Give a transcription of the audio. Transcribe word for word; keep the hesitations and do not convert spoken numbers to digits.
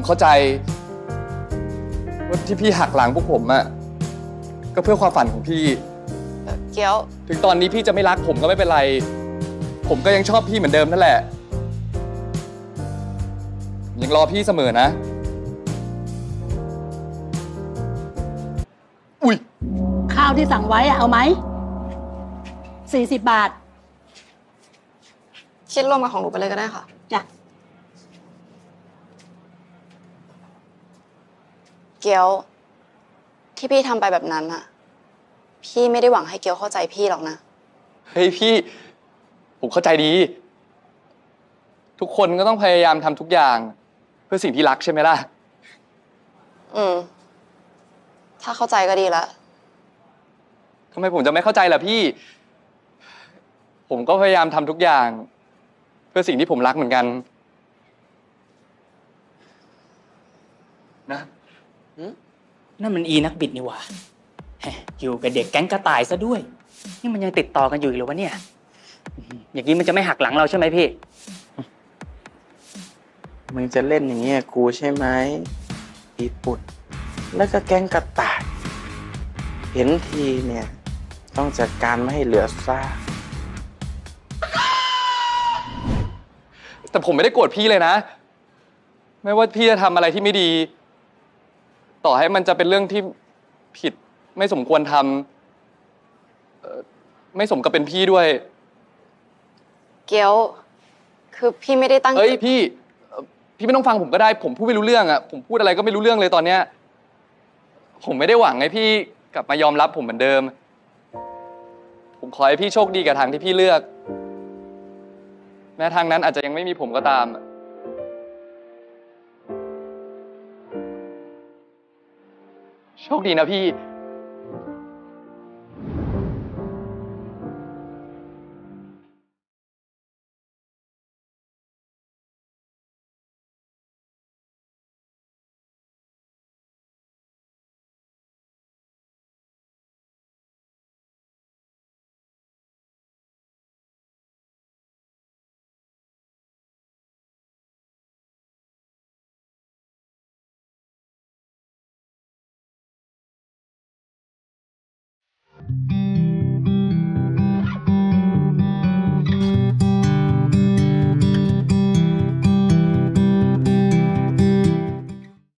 เข้าใจว่าที่พี่หักหลังพวกผมอะก็เพื่อความฝันของพี่เกี๊ยวถึงตอนนี้พี่จะไม่รักผมก็ไม่เป็นไรผมก็ยังชอบพี่เหมือนเดิมนั่นแหละยังรอพี่เสมอนะอุ้ยข้าวที่สั่งไว้อะเอาไหมสี่สิบบาทคิดรวมกับของหนูไปเลยก็ได้ค่ะจ้ะเกี๊ยวที่พี่ทำไปแบบนั้นอะพี่ไม่ได้หวังให้เกี๊ยวเข้าใจพี่หรอกนะเฮ้ยพี่ผมเข้าใจดีทุกคนก็ต้องพยายามทำทุกอย่างเพื่อสิ่งที่รักใช่ไหมล่ะอืมถ้าเข้าใจก็ดีละทำไมผมจะไม่เข้าใจล่ะพี่ผมก็พยายามทำทุกอย่างเพื่อสิ่งที่ผมรักเหมือนกันนะนั่นมันอีนักบิดนี่หว่าอยู่กับเด็กแก๊งกระต่ายซะด้วยนี่มันยังติดต่อกันอยู่อีกเหรอวะเนี่ยอย่างนี้มันจะไม่หักหลังเราใช่ไหมพี่มึงจะเล่นอย่างเงี้ยกูใช่ไหมอีปุดแล้วก็แก๊งกระต่ายเห็นทีเนี่ยต้องจัดการไม่ให้เหลือซากแต่ผมไม่ได้โกรธพี่เลยนะไม่ว่าพี่จะทำอะไรที่ไม่ดีต่อให้มันจะเป็นเรื่องที่ผิดไม่สมควรทำไม่สมกับเป็นพี่ด้วยเกี๊ยวคือพี่ไม่ได้ตั้งเฮ้ยพี่พี่ไม่ต้องฟังผมก็ได้ผมพูดไม่รู้เรื่องอ่ะผมพูดอะไรก็ไม่รู้เรื่องเลยตอนเนี้ยผมไม่ได้หวังให้พี่กลับมายอมรับผมเหมือนเดิมผมขอให้พี่โชคดีกับทางที่พี่เลือกแม้ทางนั้นอาจจะยังไม่มีผมก็ตามโชคดีนะพี่